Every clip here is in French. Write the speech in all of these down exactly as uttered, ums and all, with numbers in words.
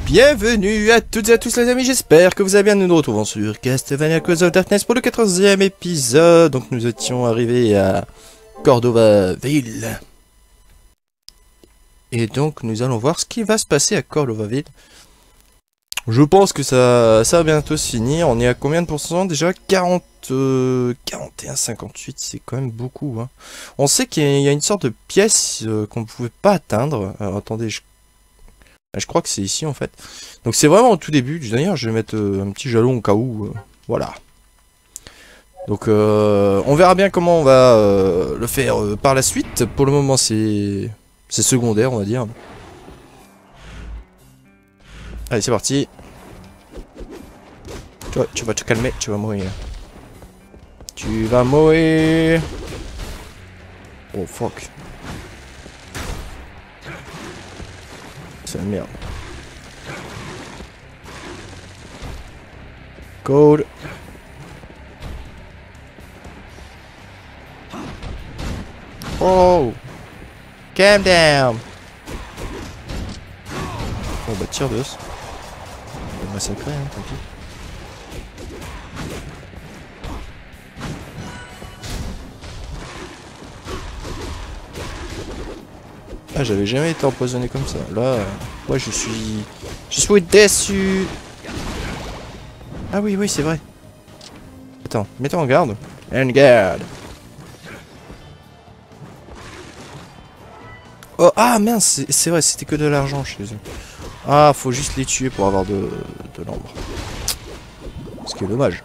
Bienvenue à toutes et à tous les amis, j'espère que vous allez bien. Nous nous retrouvons sur Castlevania Cause of Darkness pour le quatorzième épisode. Donc nous étions arrivés à Cordova-Ville. Et donc nous allons voir ce qui va se passer à Cordova-Ville. Je pense que ça, ça va bientôt se finir. On est à combien de pourcents déjà? quarante, euh, quarante et un, cinquante-huit, c'est quand même beaucoup. Hein. On sait qu'il y, y a une sorte de pièce euh, qu'on ne pouvait pas atteindre. Alors attendez, je... je crois que c'est ici en fait. Donc c'est vraiment au tout début. D'ailleurs, je vais mettre euh, un petit jalon au cas où. Euh, voilà. Donc euh, on verra bien comment on va euh, le faire euh, par la suite. Pour le moment, c'est c'est secondaire, on va dire. Allez, c'est parti. Tu vas, tu vas te calmer, tu vas mourir. Tu vas mourir. Oh fuck. C'est la merde. Code. Oh. Calm down. Oh bah tire de. On va massacrer, hein, tant pis. Ah, j'avais jamais été empoisonné comme ça. Là, euh, ouais, je suis... Je suis déçu. Ah oui, oui, c'est vrai. Attends, mets-toi en garde. En garde. Oh, ah mince, c'est vrai, c'était que de l'argent chez eux. Ah, faut juste les tuer pour avoir de, de l'ambre. Ce qui est dommage.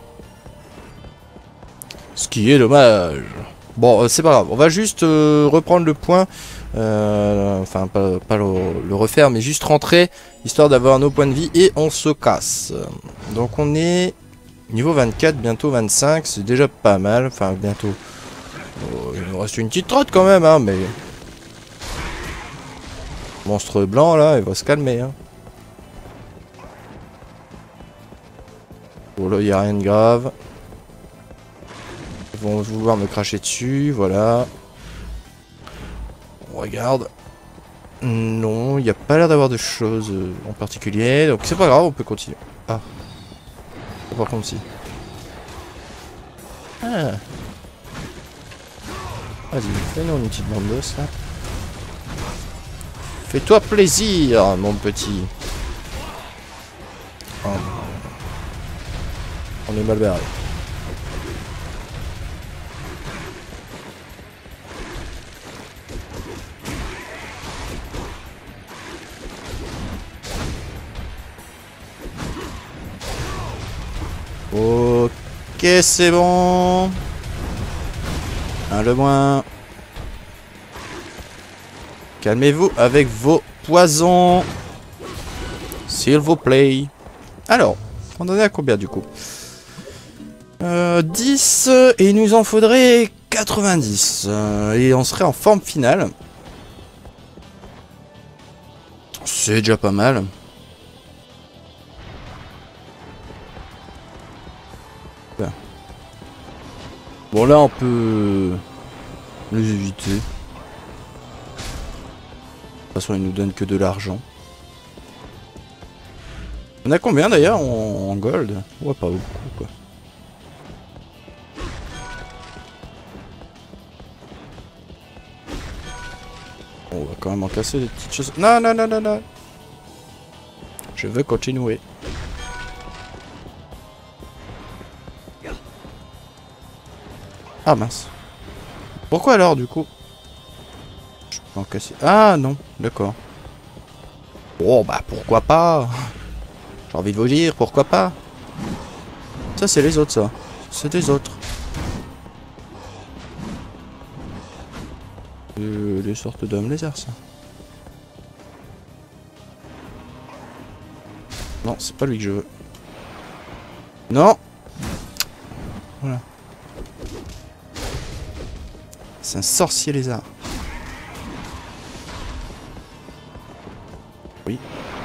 Ce qui est dommage. Bon, euh, c'est pas grave. On va juste euh, reprendre le point. Euh, enfin, pas, pas le, le refaire, mais juste rentrer, histoire d'avoir nos points de vie, et on se casse. Donc on est niveau vingt-quatre, bientôt vingt-cinq, c'est déjà pas mal. Enfin, bientôt. Oh, il nous reste une petite trotte quand même, hein, mais... Monstre blanc, là, il va se calmer, hein. Bon, là, il n'y a rien de grave. Ils vont vouloir me cracher dessus, voilà. On regarde. Non, il n'y a pas l'air d'avoir de choses euh, en particulier. Donc c'est pas grave, on peut continuer. Ah. Par contre, si. Ah. Vas-y, fais-nous une petite bande d'os là. Fais-toi plaisir, mon petit. Oh. On est mal barré. Ok, c'est bon. Un le moins. Calmez-vous avec vos poisons. S'il vous plaît. Alors, on en est à combien du coup euh, dix. Et il nous en faudrait quatre-vingt-dix. Euh, et on serait en forme finale. C'est déjà pas mal. Bon là on peut les éviter. De toute façon ils nous donnent que de l'argent. On a combien d'ailleurs en, en gold? Ouais, pas beaucoup quoi. Bon, on va quand même en casser des petites choses. Non non non non non. Je veux continuer. Ah mince. Pourquoi alors du coup? Je peux en casser. Ah non, d'accord. Oh bah pourquoi pas? J'ai envie de vous dire, pourquoi pas? Ça c'est les autres ça. C'est des autres. Euh, les sortes d'hommes lézards ça. Non, c'est pas lui que je veux. Non. Voilà. C'est un sorcier lézard. Oui.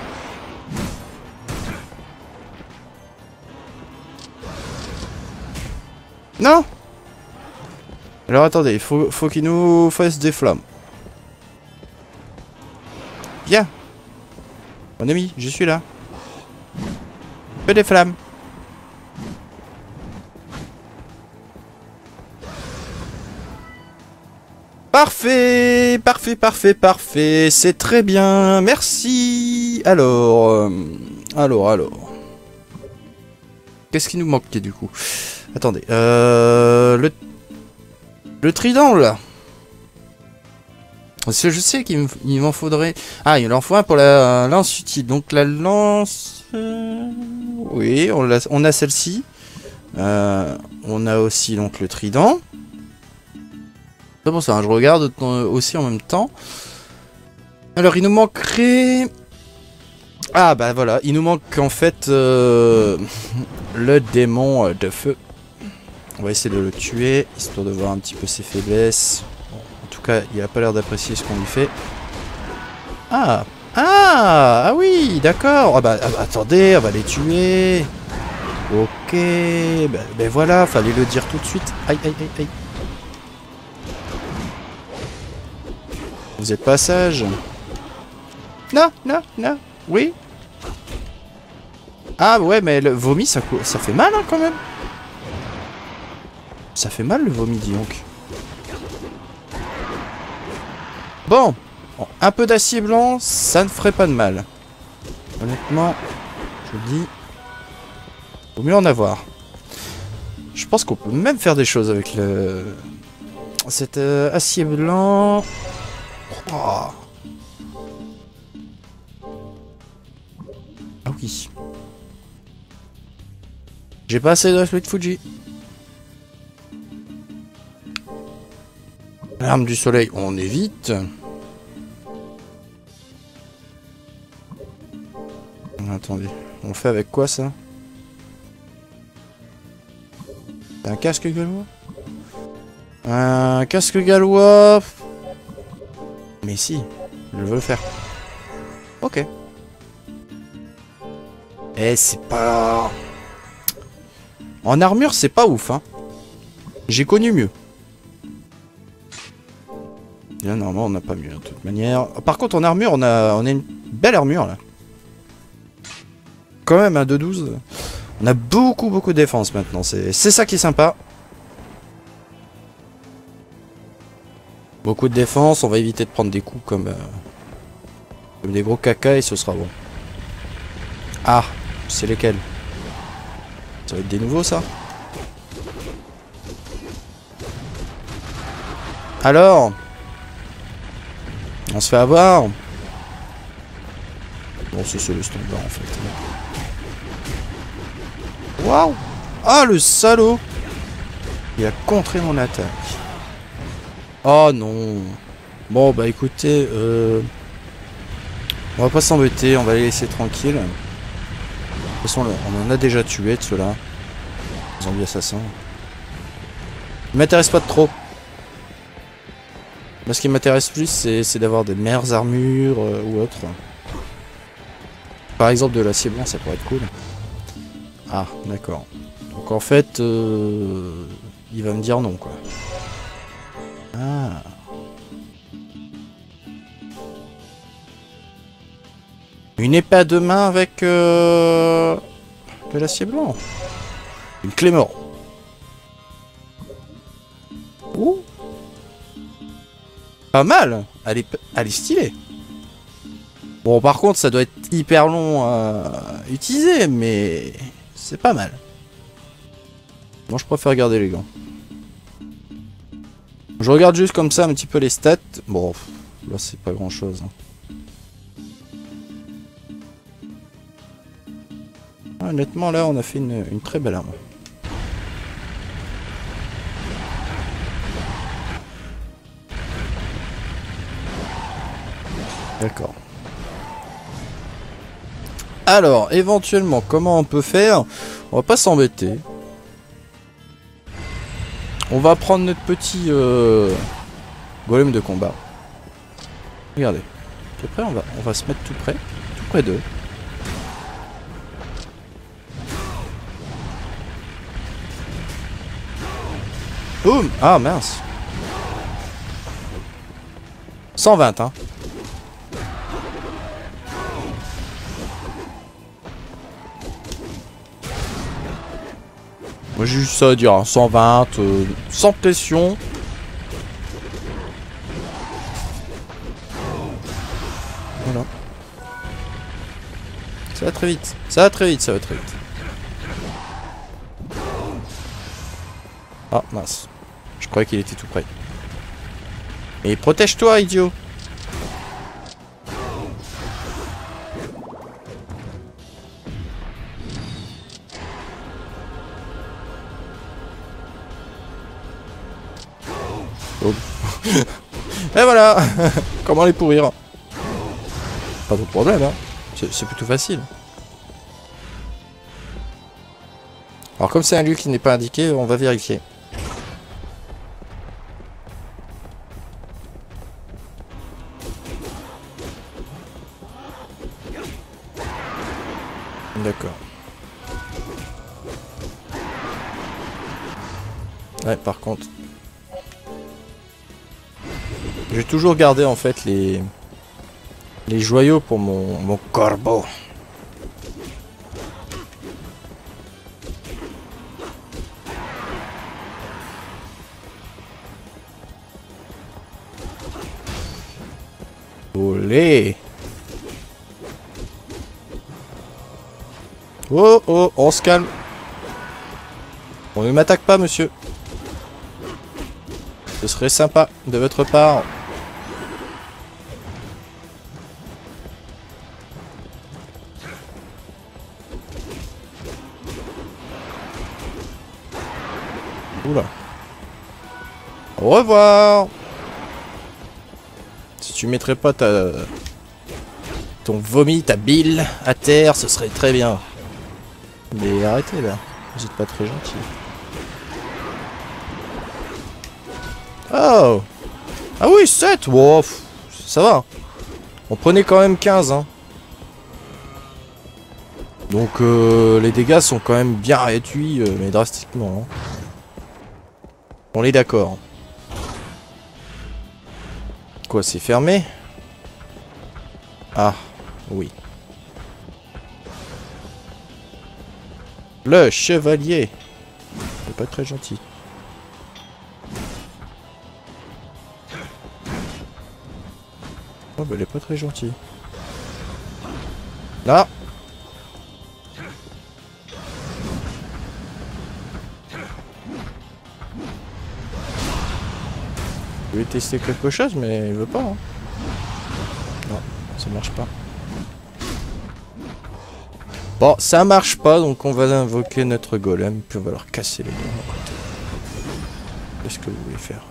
Non. Alors attendez, il faut, faut qu'il nous fasse des flammes. Viens. Mon ami, je suis là. peu des flammes. Parfait, parfait, parfait, parfait. C'est très bien. Merci. Alors, euh, alors, alors. Qu'est-ce qui nous manquait du coup? Attendez. Euh, le, le trident là. Parce que je sais qu'il m'en faudrait... Ah, il en faut un pour la lance utile. Donc la lance... Euh... Oui, on a, on a celle-ci. Euh, on a aussi donc le trident. C'est pour ça, hein, je regarde aussi en même temps. Alors, il nous manquerait... Ah, bah voilà, il nous manque en fait euh, le démon de feu. On va essayer de le tuer, histoire de voir un petit peu ses faiblesses. En tout cas, il a pas l'air d'apprécier ce qu'on lui fait. Ah, ah, ah oui, d'accord. Ah bah, ah bah, attendez, on va les tuer. Ok, bah, ben voilà, fallait le dire tout de suite. Aïe, aïe, aïe, aïe. Vous êtes pas sage. Non, non, non, oui. Ah ouais, mais le vomi, ça, ça fait mal hein, quand même. Ça fait mal le vomi, dis donc. Bon, un peu d'acier blanc, ça ne ferait pas de mal. Honnêtement, je vous dis, vaut mieux en avoir. Je pense qu'on peut même faire des choses avec le cet euh, acier blanc. Oh. Ah oui. J'ai pas assez de respect de Fuji. L'arme du soleil, on évite. Attendez, on fait avec quoi ça? Un casque gallois? Un casque gallois? Mais si, je veux le faire. Ok. Eh, c'est pas... En armure, c'est pas ouf, hein. J'ai connu mieux. Là, normalement, on n'a pas mieux, de toute manière. Par contre, en armure, on a, on a une belle armure, là. Quand même, un deux douze. On a beaucoup, beaucoup de défense, maintenant. C'est ça qui est sympa. Beaucoup de défense. On va éviter de prendre des coups comme, euh, comme des gros caca et ce sera bon. Ah, c'est lesquels? Ça va être des nouveaux, ça? Alors? On se fait avoir? Bon, c'est le standard, en fait. Waouh! Ah, le salaud! Il a contré mon attaque. Oh non! Bon, bah écoutez, euh... on va pas s'embêter, on va les laisser tranquilles. De toute façon, on en a déjà tué de ceux-là. Zombies assassins. Ils m'intéressent pas de trop. Moi, ce qui m'intéresse plus, c'est d'avoir des meilleures armures euh, ou autres. Par exemple, de l'acier blanc, ça pourrait être cool. Ah, d'accord. Donc en fait, euh, il va me dire non, quoi. Ah. Une épée à deux mains avec euh, de l'acier blanc. Une clé mort. Ouh. Pas mal. Elle est, elle est stylée. Bon, par contre, ça doit être hyper long à utiliser, mais c'est pas mal. Moi, je préfère garder les gants. Je regarde juste comme ça un petit peu les stats. Bon, là, c'est pas grand-chose. Hein. Honnêtement, là, on a fait une, une très belle arme. D'accord. Alors, éventuellement, comment on peut faire? On va pas s'embêter. On va prendre notre petit euh, golem de combat. Regardez. Après, on va, on va se mettre tout près. Tout près d'eux. Boum! Ah, mince. cent vingt, hein. Moi j'ai juste ça à dire, hein. cent vingt, euh, sans pression. Voilà. Ça va très vite, ça va très vite, ça va très vite. Ah mince, je croyais qu'il était tout près. Et protège-toi, idiot. Oh. Et voilà. Comment les pourrir? Pas de problème, hein. C'est plutôt facile. Alors comme c'est un lieu qui n'est pas indiqué, on va vérifier. D'accord. Ouais, par contre... Je vais toujours garder en fait les... les joyaux pour mon, mon corbeau. Olé. Oh oh, on se calme. On ne m'attaque pas, monsieur. Ce serait sympa de votre part. Oula. Au revoir. Si tu mettrais pas ta... ton vomi, ta bile à terre, ce serait très bien. Mais arrêtez là, vous êtes pas très gentil. Oh. Ah oui, sept. Wow, ça va. On prenait quand même quinze, hein. Donc euh, les dégâts sont quand même bien réduits, euh, mais drastiquement. Hein. On est d'accord. Quoi, c'est fermé? Ah, oui. Le chevalier. C'est pas très gentil. Oh bah il est pas très gentil. Là. Je vais tester quelque chose mais il veut pas. Hein. Non, ça marche pas. Bon, ça marche pas, donc on va invoquer notre golem, puis on va leur casser les dents à côté. Qu'est-ce que vous voulez faire?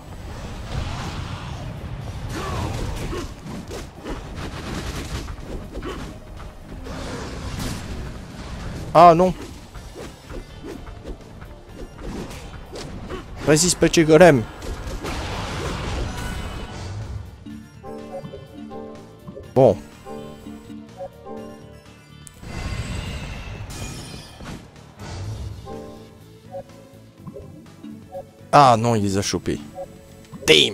Ah non! Résiste, petit golem! Bon. Ah non, il les a chopés. Damn.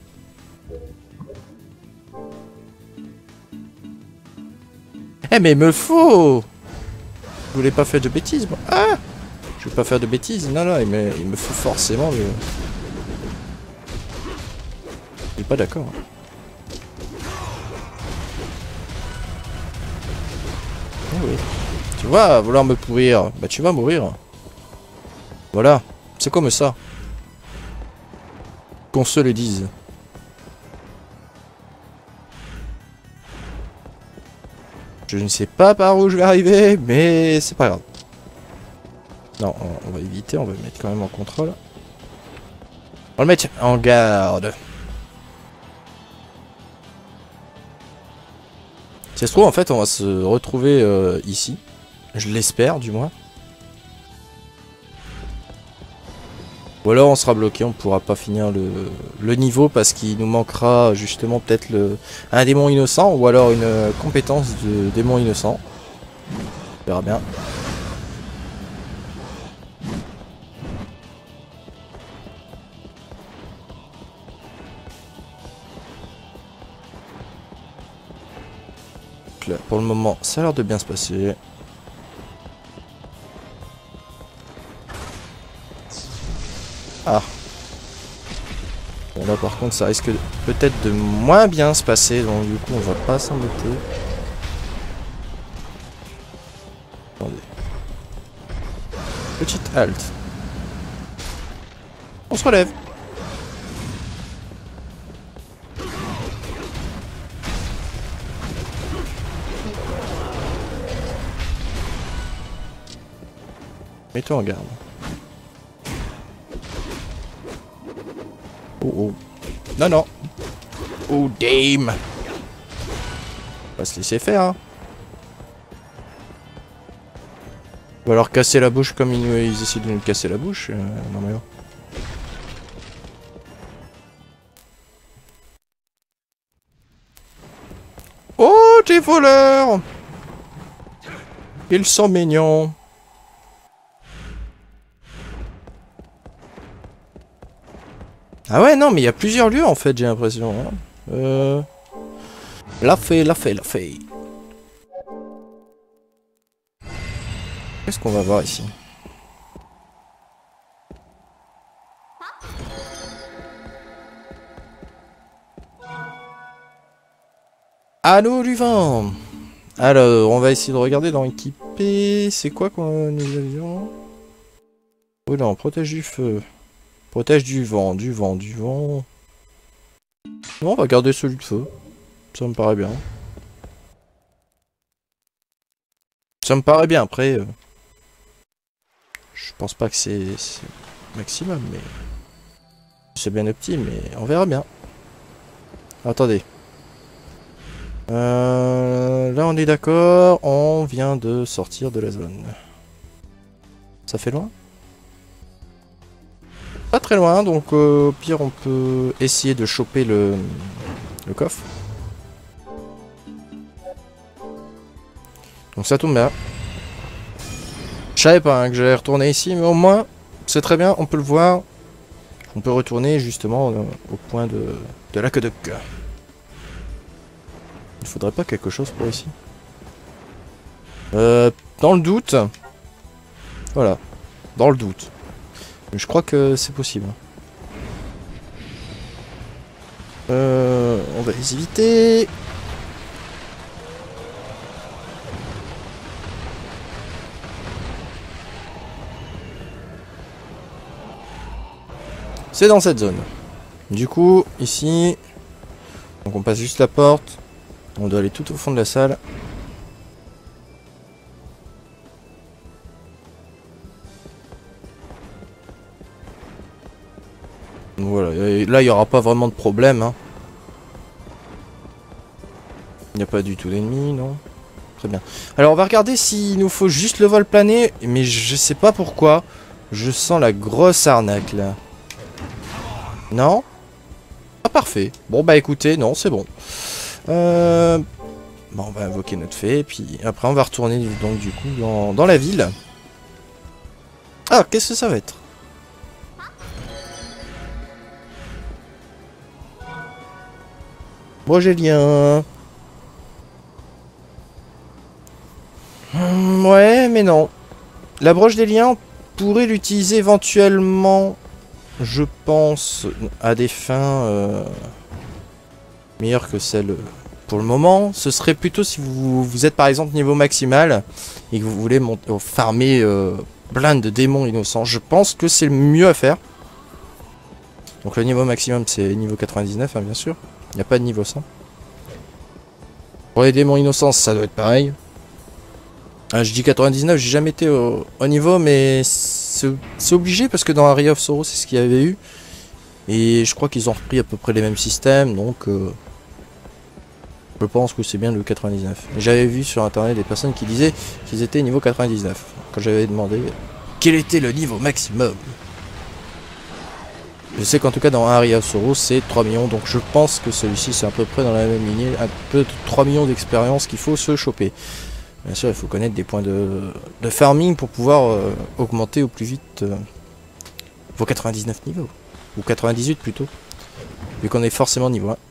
Eh mais me faut. Je voulais pas faire de bêtises moi. Ah. Je vais pas faire de bêtises. Non non, il me, il me faut forcément le... Je suis pas d'accord. Eh oui. Tu vois, vouloir me pourrir, bah tu vas mourir. Voilà. C'est comme ça. Qu'on se le dise. Je ne sais pas par où je vais arriver, mais c'est pas grave. Non, on, on va éviter, on va le mettre quand même en contrôle. On va le mettre en garde. Si ça se trouve, en fait, on va se retrouver euh, ici. Je l'espère, du moins. Ou alors on sera bloqué, on pourra pas finir le, le niveau parce qu'il nous manquera justement peut-être le un démon innocent ou alors une compétence de démon innocent. On verra bien. Donc là, pour le moment, ça a l'air de bien se passer. Ah. Bon là par contre ça risque peut-être de moins bien se passer, donc du coup on va pas s'embêter. Attendez. Petite halte. On se relève. Mets-toi en garde. Oh oh. Non non. Oh damn. On va se laisser faire hein. Ou alors casser la bouche comme ils, ils essaient de nous casser la bouche. Euh, non mais oh. Oh des voleurs. Ils sont mignons. Ah ouais, non, mais il y a plusieurs lieux en fait, j'ai l'impression. Hein. Euh... La fée, la fée, la fée. Qu'est-ce qu'on va voir ici? Allô du vent. Alors, on va essayer de regarder dans équipé. C'est quoi qu'on nous avions? Oui, non, protège du feu. Protège du vent, du vent, du vent. Non, on va garder celui de feu. Ça me paraît bien. Ça me paraît bien, après... Euh, je pense pas que c'est maximum, mais... C'est bien optique, mais on verra bien. Attendez. Euh, là, on est d'accord. On vient de sortir de la zone. Ça fait loin? Pas très loin, donc euh, au pire, on peut essayer de choper le, le coffre. Donc ça tombe bien. Je savais pas hein, que j'allais retourner ici, mais au moins, c'est très bien, on peut le voir. On peut retourner justement euh, au point de, de l'aqueduc. Il faudrait pas quelque chose pour ici. Euh, dans le doute. Voilà. Dans le doute. Je crois que c'est possible. Euh, on va les éviter. C'est dans cette zone. Du coup, ici, donc on passe juste la porte. On doit aller tout au fond de la salle. Voilà, et là il n'y aura pas vraiment de problème. Hein. Il n'y a pas du tout d'ennemis, non? Très bien. Alors on va regarder s'il nous faut juste le vol plané, mais je sais pas pourquoi. Je sens la grosse arnaque là. Non? Ah parfait. Bon bah écoutez, non c'est bon. Euh... Bon on va invoquer notre fée, et puis après on va retourner donc du coup dans, dans la ville. Ah qu'est-ce que ça va être? Brogélien. Hum, ouais, mais non. La broche des liens, on pourrait l'utiliser éventuellement, je pense, à des fins euh, meilleures que celles pour le moment. Ce serait plutôt si vous, vous êtes par exemple niveau maximal et que vous voulez monter, euh, farmer euh, plein de démons innocents. Je pense que c'est le mieux à faire. Donc le niveau maximum c'est niveau quatre-vingt-dix-neuf, hein, bien sûr. Il n'y a pas de niveau cent. Pour les démons innocents, ça doit être pareil. Ah, je dis quatre-vingt-dix-neuf, j'ai jamais été au, au niveau, mais c'est obligé parce que dans Area of Sorrow, c'est ce qu'il y avait eu. Et je crois qu'ils ont repris à peu près les mêmes systèmes, donc euh, je pense que c'est bien le quatre-vingt-dix-neuf. J'avais vu sur internet des personnes qui disaient qu'ils étaient niveau quatre-vingt-dix-neuf. Quand j'avais demandé quel était le niveau maximum. Je sais qu'en tout cas dans Area of Sorrow c'est trois millions, donc je pense que celui-ci c'est à peu près dans la même lignée, un peu de trois millions d'expérience qu'il faut se choper. Bien sûr il faut connaître des points de, de farming pour pouvoir euh, augmenter au plus vite euh, vos quatre-vingt-dix-neuf niveaux, ou quatre-vingt-dix-huit plutôt, vu qu'on est forcément niveau un.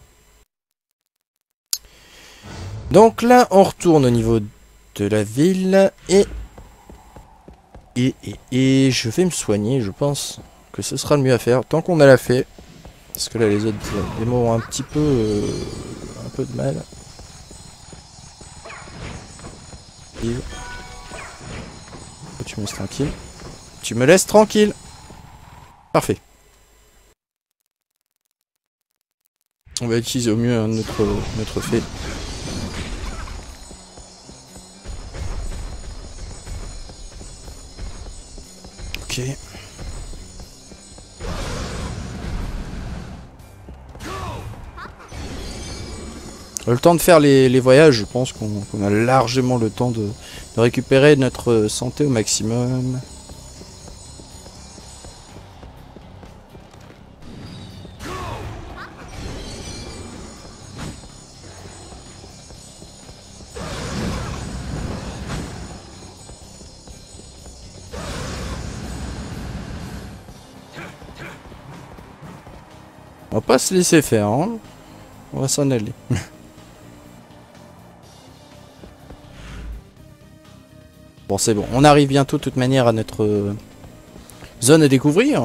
Donc là on retourne au niveau de la ville et, et, et, et je vais me soigner je pense. que ce sera le mieux à faire, tant qu'on a la fée. Parce que là, les autres démos ont un petit peu... Euh, un peu de mal. Tu me laisses tranquille. Tu me laisses tranquille. Parfait. On va utiliser au mieux notre, notre fée. Ok. Le temps de faire les, les voyages, je pense qu'on qu'on a largement le temps de, de récupérer notre santé au maximum. On va pas se laisser faire, hein. On va s'en aller. Bon, c'est bon. On arrive bientôt, de toute manière, à notre euh, zone à découvrir.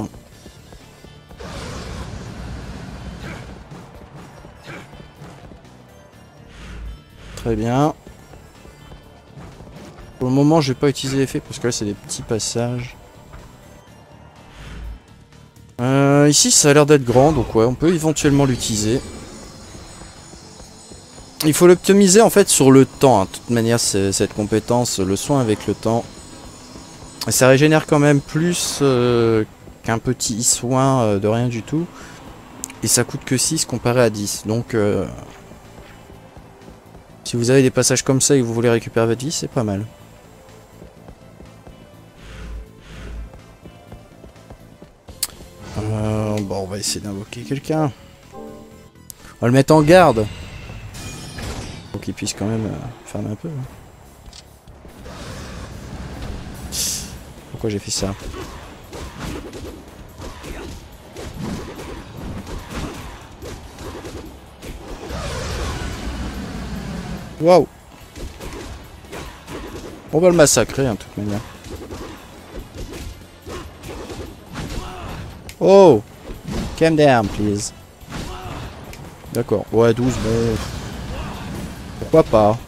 Très bien. Pour le moment, je vais pas utiliser l'effet parce que là, c'est des petits passages. Euh, ici, ça a l'air d'être grand, donc ouais, on peut éventuellement l'utiliser. Il faut l'optimiser en fait sur le temps. Hein. De toute manière, cette compétence, le soin avec le temps, ça régénère quand même plus euh, qu'un petit soin euh, de rien du tout. Et ça coûte que six comparé à dix. Donc, euh, si vous avez des passages comme ça et que vous voulez récupérer votre vie, c'est pas mal. Euh, bon, on va essayer d'invoquer quelqu'un. On va le mettre en garde. Pour qu'il puisse quand même euh, fermer un peu. Hein. Pourquoi j'ai fait ça? Waouh! On va le massacrer, en hein, toute manière. Oh! Calm down, please. D'accord. Ouais, douze, bon... Pourquoi pas?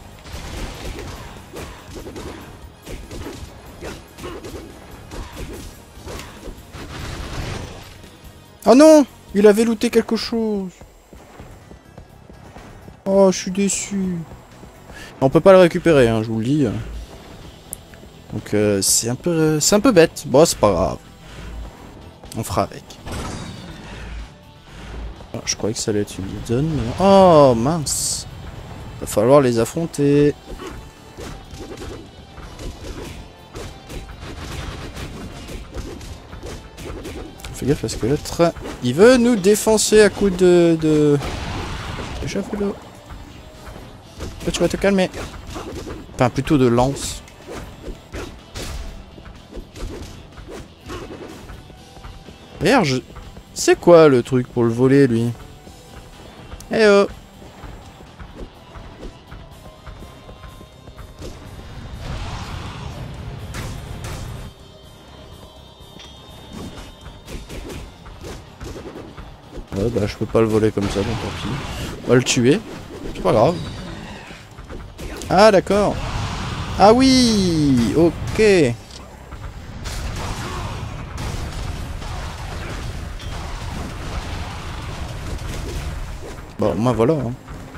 Oh non! Il avait looté quelque chose. Oh, je suis déçu. On peut pas le récupérer, hein, je vous le dis. Donc euh, c'est un peu, c'est un peu bête. Bon, c'est pas grave. On fera avec. Ah, je croyais que ça allait être une zone, mais... Oh, mince. Va falloir les affronter. Fais gaffe parce que l'autre, il veut nous défoncer à coups de... de... de javelot. Là, tu vas te calmer. Enfin, plutôt de lance. D'ailleurs, je... C'est quoi le truc pour le voler, lui? Eh oh! Ouais, bah je peux pas le voler comme ça, donc tant pis. On va le tuer. C'est pas grave. Ah, d'accord. Ah oui! Ok. Bon, moi voilà. Hein.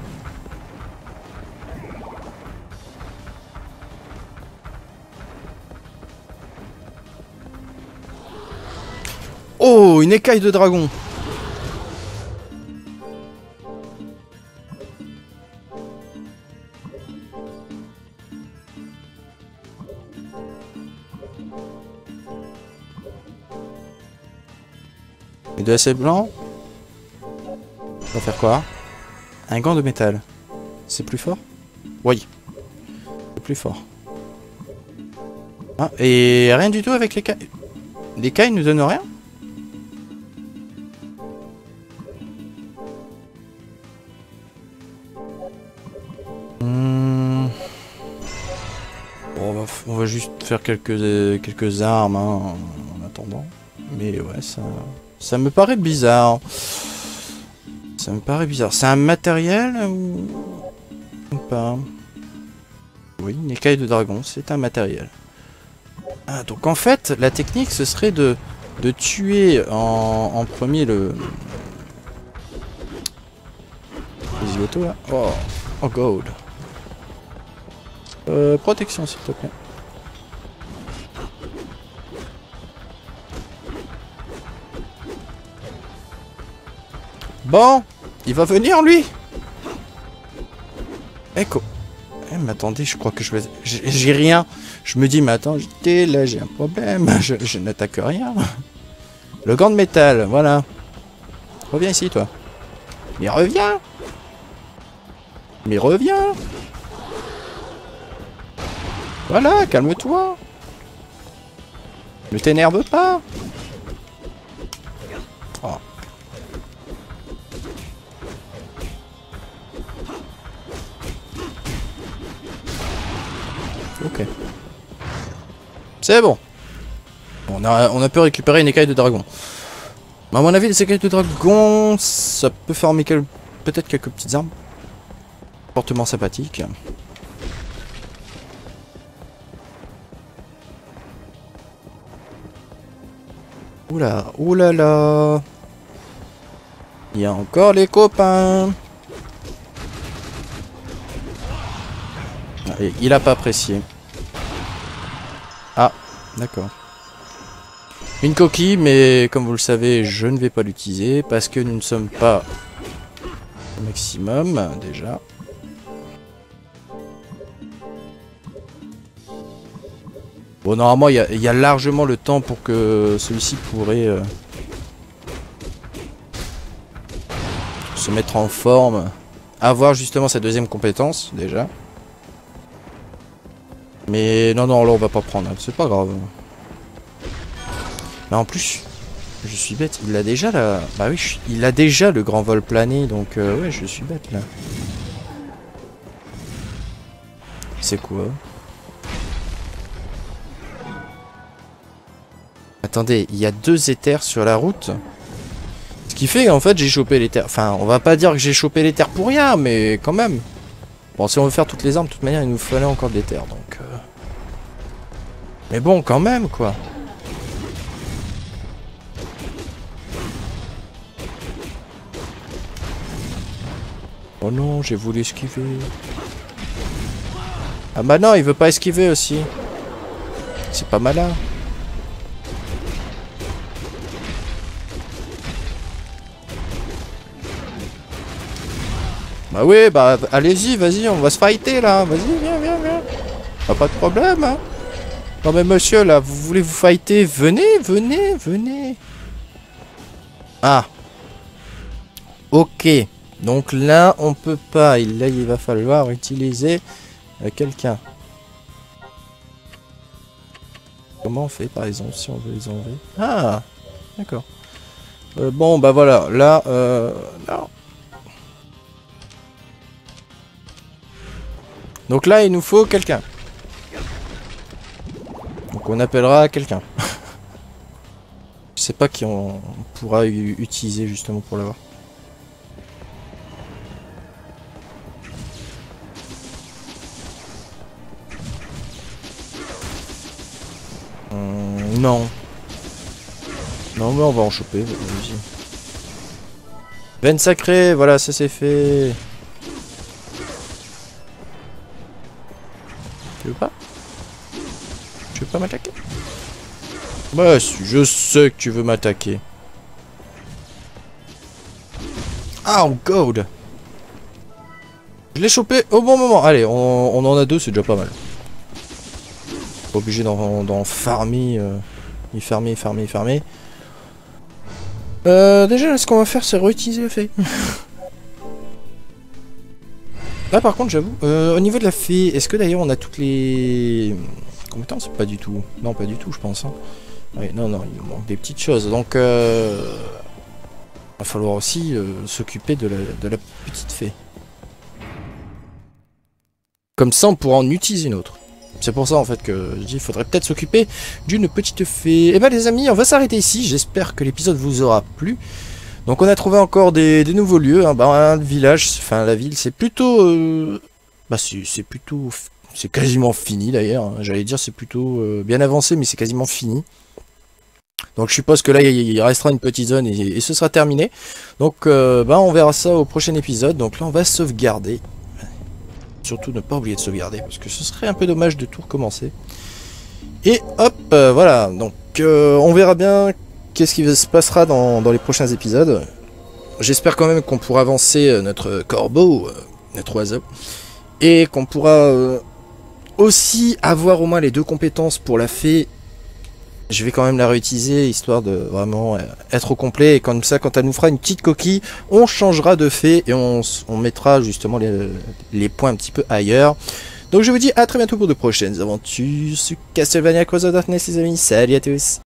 Oh, une écaille de dragon. Et de assez blanc. On va faire quoi? Un gant de métal. C'est plus fort? Oui. C'est plus fort. Ah, et rien du tout avec les cailles. Les cailles nous donnent rien? Hmm. Bon, on, va, on va juste faire quelques, quelques armes hein, en attendant. Mais ouais, ça, ça me paraît bizarre. Ça me paraît bizarre. C'est un matériel ou, ou pas? Oui, une écaille de dragon, c'est un matériel. Ah, donc en fait, la technique, ce serait de, de tuer en, en premier le... Les autos là. Oh, oh gold. Euh, protection s'il te plaît. Bon, il va venir lui. Echo. Eh, mais attendez, je crois que je vais... J'ai rien. Je me dis, mais attends, là j'ai un problème. Je, je n'attaque rien. Le gant de métal, voilà. Reviens ici, toi. Mais reviens. Mais reviens. Voilà, calme-toi. Ne t'énerve pas. Oh. Ok. C'est bon. On a, on a pu récupérer une écaille de dragon. Mais à mon avis, les écailles de dragon, ça peut former quel... peut-être quelques petites armes. Fortement sympathiques. Oula, oulala. Il y a encore les copains. Allez, il a pas apprécié. Ah, d'accord. Une coquille, mais comme vous le savez, je ne vais pas l'utiliser parce que nous ne sommes pas au maximum, déjà. Bon, normalement, il y, y a largement le temps pour que celui-ci pourrait euh, se mettre en forme. Avoir justement sa deuxième compétence, déjà. Mais non, non, là, on va pas prendre. C'est pas grave. Mais en plus, je suis bête. Il a déjà la... Bah oui, je... il a déjà le grand vol plané. Donc, euh, ouais, je suis bête, là. C'est quoi? Attendez, il y a deux éthers sur la route. Ce qui fait qu'en fait j'ai chopé l'éther. Enfin, on va pas dire que j'ai chopé l'éther pour rien, mais quand même. Bon, si on veut faire toutes les armes, de toute manière, il nous fallait encore de l'éther, donc... Euh... Mais bon, quand même, quoi. Oh non, j'ai voulu esquiver. Ah bah non, il veut pas esquiver aussi. C'est pas malin. Bah oui, bah allez-y, vas-y, on va se fighter là. Vas-y, viens, viens, viens. Ah, pas de problème, hein. Non mais monsieur, là, vous voulez vous fighter? Venez, venez, venez. Ah. Ok. Donc là, on peut pas. Là, il va falloir utiliser euh, quelqu'un. Comment on fait, par exemple, si on veut les enlever? Ah, d'accord. Euh, bon, bah voilà. Là, euh... non. Donc là, il nous faut quelqu'un. Donc on appellera quelqu'un. Je sais pas qui on pourra utiliser justement pour l'avoir. Hum, non. Non mais on va en choper. Veine sacrée, voilà, ça c'est fait. Tu veux pas? Tu veux pas m'attaquer? Bah si, je sais que tu veux m'attaquer. Ah, oh, gold. Je l'ai chopé au bon moment. Allez, on, on en a deux, c'est déjà pas mal. Pas obligé d'en farmer, euh, y farmer, farmer, farmer. Euh, déjà, là, ce qu'on va faire, c'est réutiliser le fait. Là par contre j'avoue, euh, au niveau de la fée, est-ce que d'ailleurs on a toutes les compétences? Pas du tout. Non pas du tout je pense. Hein. Oui, non, non, il nous manque des petites choses. Donc euh, va falloir aussi euh, s'occuper de la, de la petite fée. Comme ça on pourra en utiliser une autre. C'est pour ça en fait que je dis il faudrait peut-être s'occuper d'une petite fée. Et bah les amis, on va s'arrêter ici. J'espère que l'épisode vous aura plu. Donc on a trouvé encore des, des nouveaux lieux. Hein. Bah, un village, enfin la ville, c'est plutôt... Euh... Bah c'est plutôt... C'est quasiment fini d'ailleurs. Hein. J'allais dire c'est plutôt euh, bien avancé, mais c'est quasiment fini. Donc je suppose que là il restera une petite zone et, et ce sera terminé. Donc euh, bah, on verra ça au prochain épisode. Donc là on va sauvegarder. Surtout ne pas oublier de sauvegarder parce que ce serait un peu dommage de tout recommencer. Et hop, euh, voilà. Donc euh, on verra bien qu'est-ce qui se passera dans, dans les prochains épisodes. J'espère quand même qu'on pourra avancer notre corbeau, euh, notre oiseau. Et qu'on pourra euh, aussi avoir au moins les deux compétences pour la fée. Je vais quand même la réutiliser, histoire de vraiment être au complet. Et comme ça, quand elle nous fera une petite coquille, on changera de fée et on, on mettra justement les, les points un petit peu ailleurs. Donc je vous dis à très bientôt pour de prochaines aventures sur Castlevania Cross of Darkness les amis. Salut à tous.